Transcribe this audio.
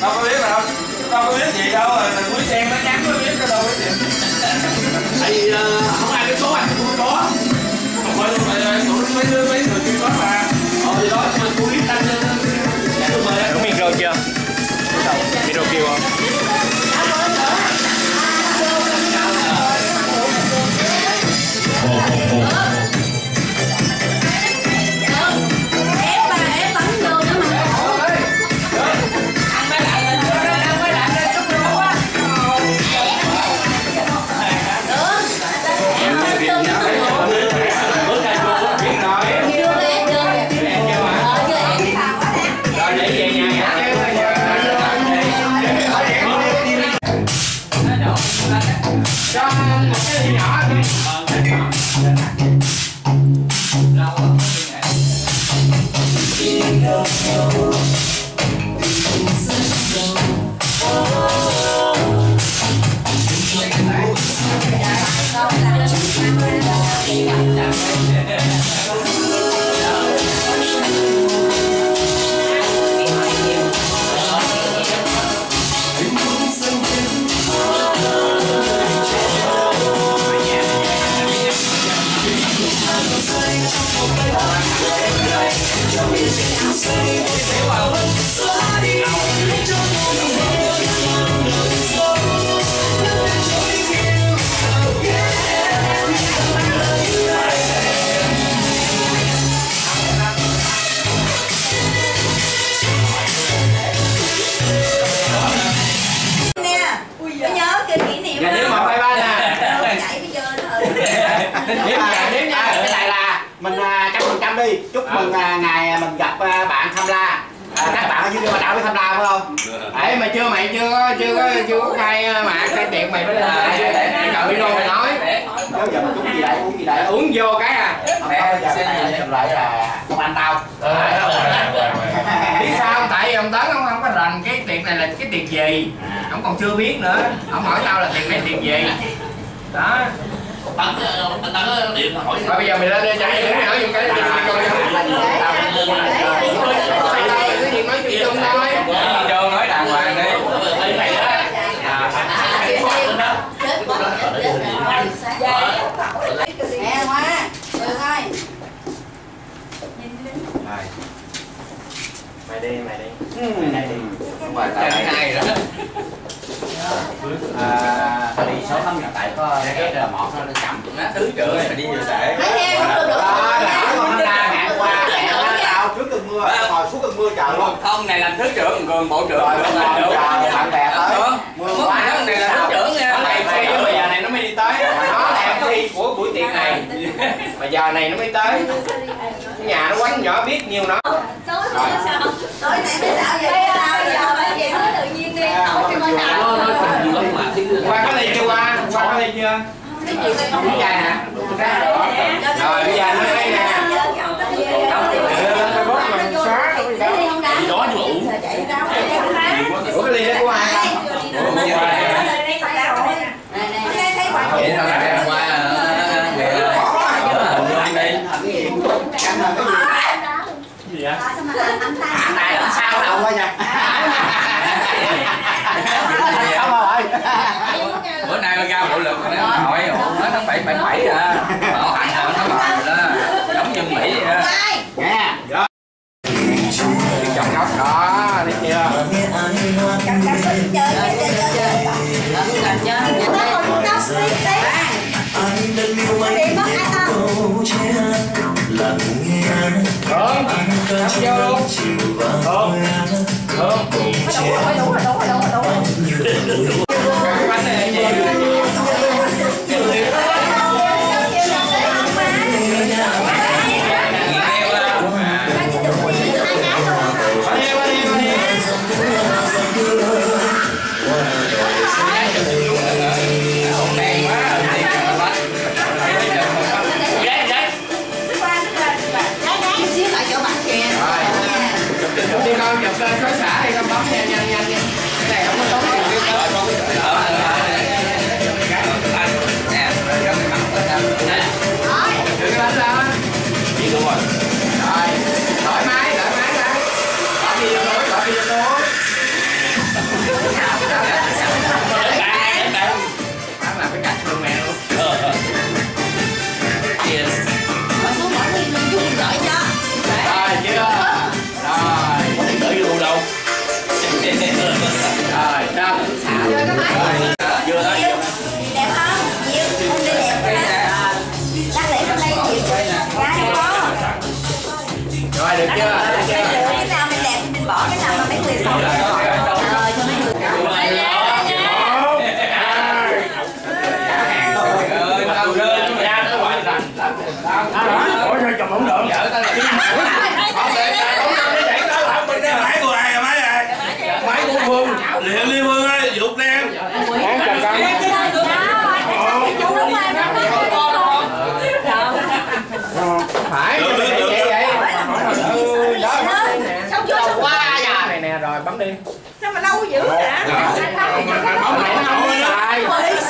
Đâu có biết mà đâu. Đâu có biết gì đâu, cuối sen nó nhắn mới biết cái đâu biết gì. Tại vì không ai biết số anh tôi có. Không phải tụi mấy người kia có mà. Thì đó mà tôi biết anh đúng micro chưa? Micro kêu không? Chúc mừng ngày mình gặp bạn Tham La. Các bạn ở dưới Bà Đảo với Tham La phải không? Đấy mà mày chưa có khai mạc khai tiệc mày mới là đợi video mày nói. Nếu giờ uống gì đây? Uống vô cái à. Không có giờ cái này chụp lại là không ăn tao. Biết sao không? Tại vì ông Tấn không có rành cái tiệc này là cái tiệc gì. Ông còn chưa biết nữa. Ông hỏi tao là tiệc này tiệc gì. Đó. Anh Tấn điện hỏi. Rồi bây giờ mày lên đây chạy để mày nói vô cái cái gì nói chung thôi. Vô nói đàng hoàng đi. Nè Hoa, được thôi. Mày đi. Mày đi. Ngoài tại hai rồi đó. Đi số lắm là tại có cái là một nó cầm nó thứ trưởng này mà đi vừa để. Trước cơn mưa, ngồi xuống cơn mưa chờ luôn. Không, này làm thứ trưởng, còn bộ trưởng. Bạn bè tới. Mưa quá, này là thứ trưởng nha. Bây giờ này nó mới đi tới. Nó là MC của buổi tiệc này. Mà giờ này nó mới tới. Cái nhà nó quánh nhỏ biết nhiêu nó. Tối này sao vậy? Sao giờ vậy nói tự nhiên đi. Qua có ly chưa qua? Qua có ly chưa? Uống chai hả? Rồi bây giờ nó đây nè. Đi đó nhưng mà uống. Ủa cái ly đó của ai không? Vậy thôi là qua gì vậy? Thả tay làm sao đâu thôi nha. Bữa nay ra bộ lực nó hỏi nó 777 à. Họ hành nó bảo rồi đó. Giống như Mỹ vậy đó. Nghe. Đó. Chồng ngốc đó, thấy chưa? Chụp lên xóa xả đi, con bấm nhanh nha. Cái này không có tốn tiền tiêu cơ. Đừng có đánh lên. Gì đúng rồi. Rồi, thoải mái đây. Bỏ đi vô túi. Liền Liên Hương ơi, dục đen. Phải được vậy xong chưa xong quá này nè rồi bấm đi sao mà lâu dữ vậy? Bấm mày nó không sai